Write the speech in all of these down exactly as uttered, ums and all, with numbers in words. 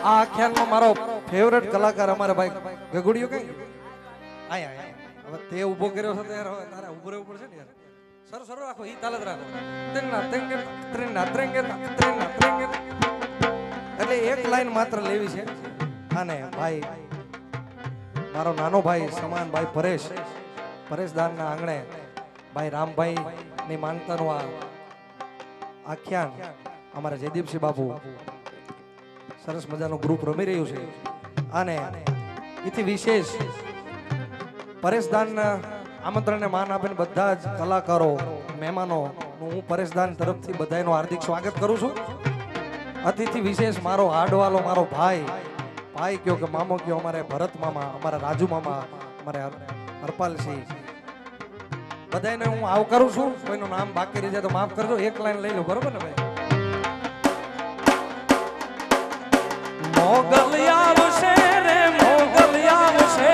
આ આખ્યાનમાં મારો ફેવરેટ કલાકાર અમારે ભાઈ ગગુડિયો કઈ આય આય હવે તે ઊભો કર્યો છે ત્યારે હવે તારે ઊભો રહેવું પડશે ને યાર સર સર રાખો ઈ તાલ જ રાખો ત્રેના ત્રેંગે ત્રેના ત્રેંગે ત્રેના ત્રેંગે એટલે એક લાઈન માત્ર લેવી છે અને ભાઈ મારો નાનો ભાઈ સમાન ભાઈ પરેશ પરેશ દાનના આંગણે ભાઈ રામભાઈ ની માનતાનું આ આખ્યાન અમારા જયદીપસિંહ બાપુ સરસ મજાનું ગ્રુપ રમી રહ્યું છે અને એથી વિશેષ પરેશદાનના આમંત્રણને માન આપીને બધા જ કલાકારો મહેમાનો હું પરેશદાન તરફથી બધાનું હાર્દિક સ્વાગત કરું છું. અતિથિ વિશેષ મારો હાડવાલો મારો ભાઈ ભાઈ કયો કે મામો કયો અમારે ભરત મામા અમારા રાજુ મામા અમારે હરપાલસિંહ બધાને હું આવકારું છું. કોઈનું નામ બાકી રહી જાય તો માફ કરજો. એક લાઈન લઈ લો બરોબર ને ભાઈ. મોગલ આવશે રે મોગલ આવશે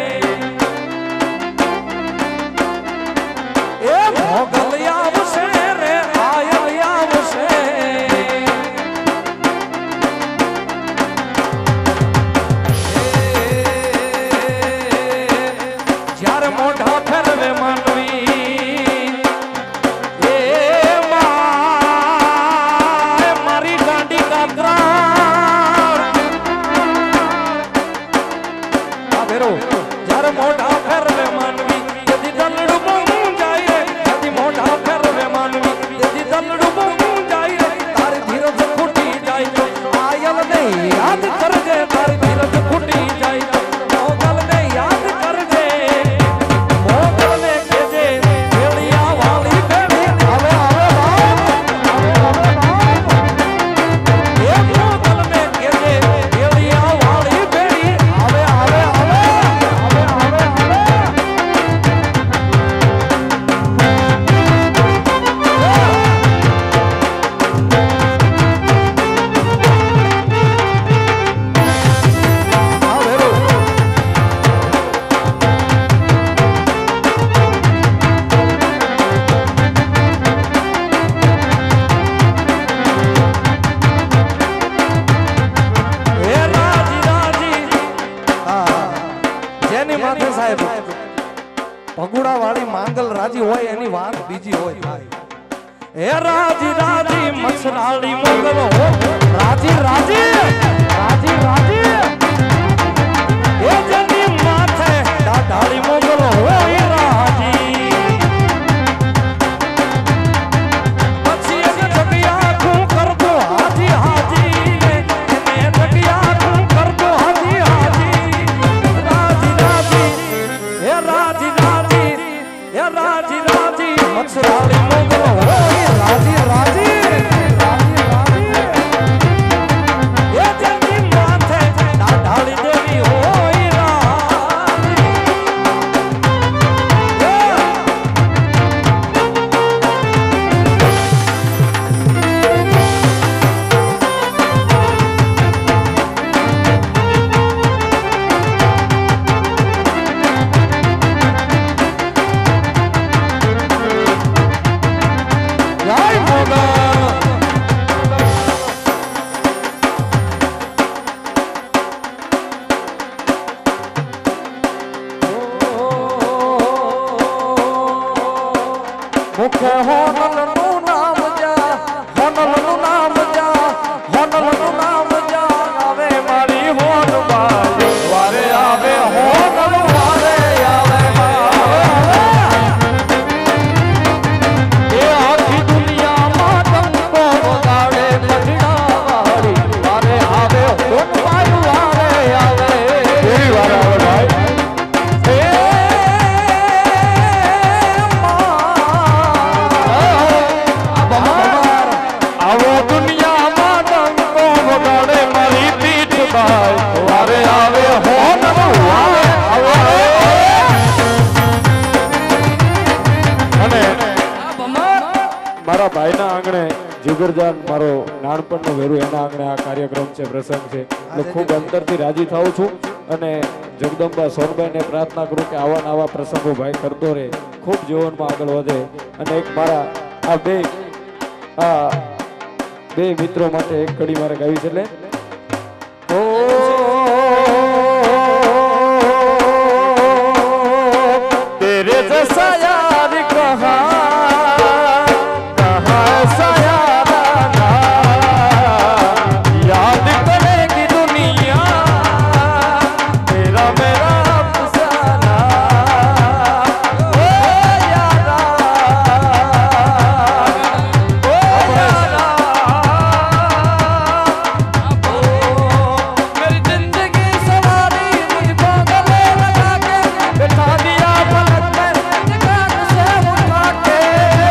એ મોગલ આવશે રે આયલ આવશે જ્યારે મોઢા ફેરવે માનવી એ મારી ગાંડી કાતરા જ્યારે મોઢા ફેરવે માનવી તેથી દલડું બહુ જાય તેથી મોઢા ફેરવે માનવી તેથી દલડું બહુ જાય તારી ધીરજ ખૂટી જાય તો આયલ ને યાદ કરજે તારી ધીરજ ખૂટી જાય તો મોગલ ને યાદ કરજે મોગલ ને કહેજે ભેળિયા વાળી ભેળી આવે આવે બાપ એ મોગલ ને કહેજે ભેળિયા વાળી ભેળી આવે આવે આવે ભગુડા વાળી માંગલ રાજી હોય એની વાત બીજી હોય. હે રાજી રાજી મસરાળી મોગલ હો રાજી રાજી રાજી રાજી એ જની માથે ડાઢાળી મોગલ હોય રાજી પછી એક જગ્યા તું કરતો હાજી હાજી એને જગ્યા તું કરતો હાજી હાજી રાજી રાજી હે રાજી રાજી રાજી રાજી મસરાળી મોગલ હોય રાજી રાજી રાજી રાજી એ જની માથે ડાઢાળી દેવી હોય રાજી મુખે હોનલનું નામ જા હોનલનું નામ જા હોનલનું નામ જા આવે મારી હોનબાઈ વારે આવે હોનલ વારે આવે એ આખી દુનિયામાં ટંકો વગાડે મજડાવાળી વારે આવે હોનબાઈ વારે આવે એવી વાર આવે ભાઈ. વારે આવે હોન અને મારા ભાઈના આંગણે જીગરજાન મારો નાનપણનો વેરુ એના આંગણે આ કાર્યક્રમ છે પ્રસંગ છે એટલે ખૂબ અંતરથી રાજી થાઉં છું અને જગદંબા સોનબાઈને પ્રાર્થના કરું કે આવા આવા પ્રસંગો ભાઈ કરતો રહે ખૂબ જીવનમાં આગળ વધે. અને એક મારા આ બે આ બે મિત્રો માટે એક કડી મારે ગાવી છે એટલે ओ तेरे जैसा यार कहाँ कहाँ ऐसा यार आना, याद करेगी दुनिया तेरा मेरा अफसाना। ओ यारा ओ यारा मेरी जिंदगी सवारी मुझको गले लगा के बैठा दिया पलक में निकाल से उठा के।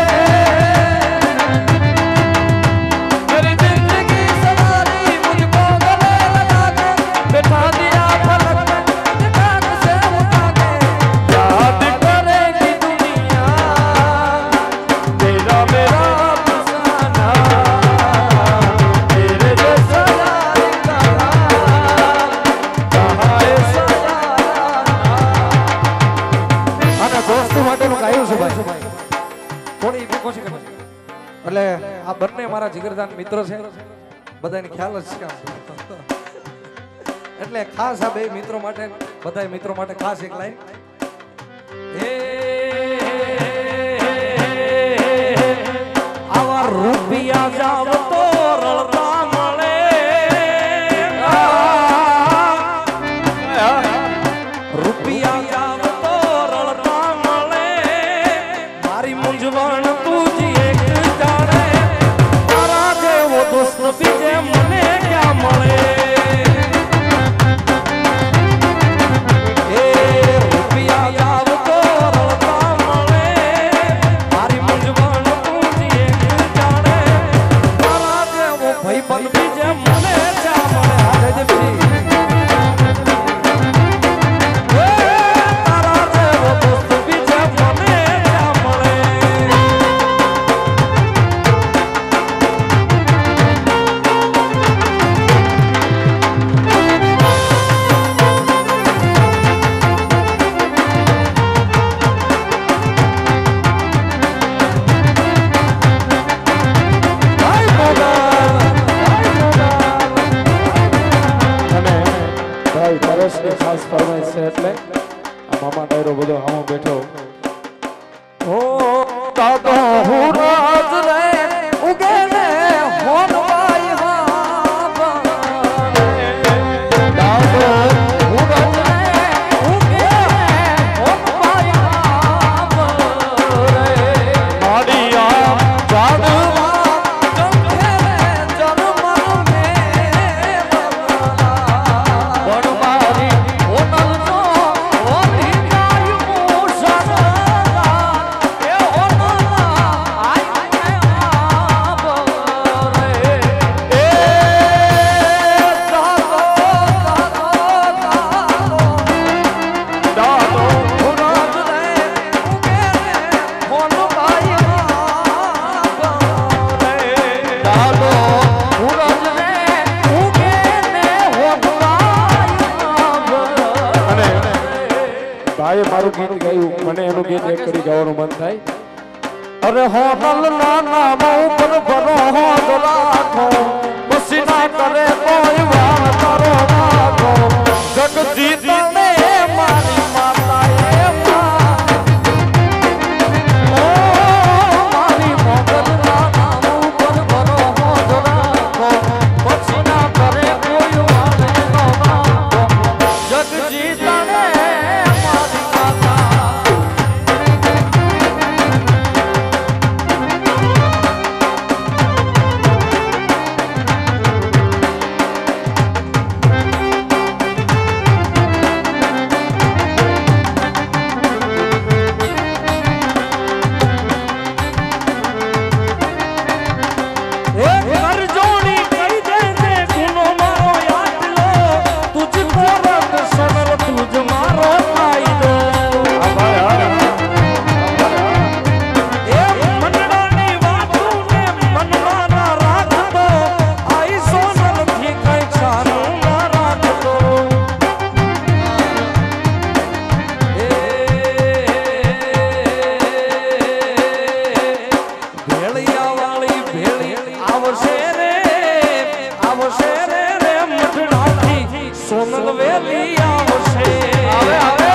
मेरी जिंदगी सवारी मुझको गले लगा के बैठा दिया पलक में निकाल से उठा के। याद करेगी दुनिया तेरा मेरा अफसाना, तेरे जैसा यार कहाँ कहाँ ऐसा અને દોસ્તી માટેનું ગાયું છે ભાઈ થોડી ઈપી કોશી કરો એટલે આ બંને મારા જીગરદાન મિત્ર છે બધાને ખ્યાલ જ છે આમ. એટલે ખાસ આ બે મિત્રો માટે બધાય મિત્રો માટે ખાસ એક લાઈન હે આવા રૂપિયા જાવ તો રળતા મળે, રૂપિયા જાવ તો રળતા મળે, મારી મૂંઝવણ તું જ એક જાણે, તારા જેવો દોસ્ત બીજે મને ક્યાં મળે. એ રૂપિયા જાવ તો રળતા મળે, મારી મૂંઝવણ તું જ એક જાણે, તારા જેવો ભાઈબંધ બીજે મને ક્યાં મળે. હાથે દેવી ખાસ ફરમાઈશ છે એટલે આ મામા ડાયરો બધો આમાં બેઠો. ઓ દાદો હું રાજ રે ઉગે ને હોનવાઈ હા દાદો હું રાજ રે ઉગે હોનવાઈ હા માડી આ જાદવા જંખે જન્મ મે બનમારી ઓનલ નો ઓની કાય મોસરા એ ઓનલા આઈ મે આપ રે એ દાદો દાદો દાદો ઉરાજ રે ઉગે હોનવાઈ હા દાદો ઉરાજ રે ઉગે ને હોનવાઈ અને ભાઈએ મારું ગીત ગાયું, મને એનું ગીત એક કરી ગાવાનું મન થાય. અરે હોનલ ના નામ ઉપર ભરો હોદ રાખો, પછી ના કરે કોઈ વાર તારો રાખો, જગજીત ને મારી માતા એ માં ઓ મારી મોગલ ના નામ ઉપર ભરો હોદ રાખો, પછી ના કરે કોઈ વાર એનો રાખો, જગજીત ને મારી માતા. સોનલ વેલી આવશે આવે આવે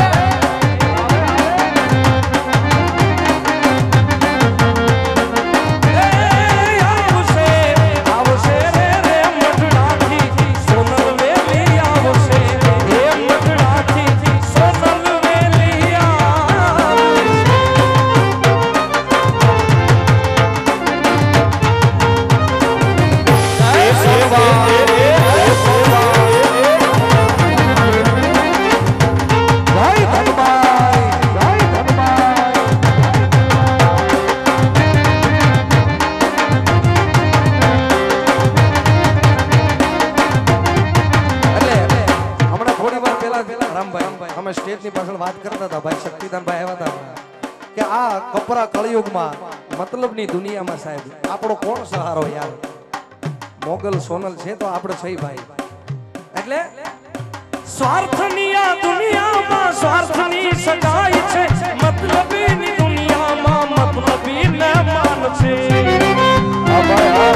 કે આ કપરા કળિયુગમાં મતલબની દુનિયામાં સાહેબ આપણો કોણ સહારો યાર મોગલ સોનલ છે તો આપણે સહી ભાઈ એટલે સ્વાર્થની આ દુનિયામાં સ્વાર્થની સગાઈ છે મતલબીની દુનિયામાં મતલબી ન માન છે આ ભાઈ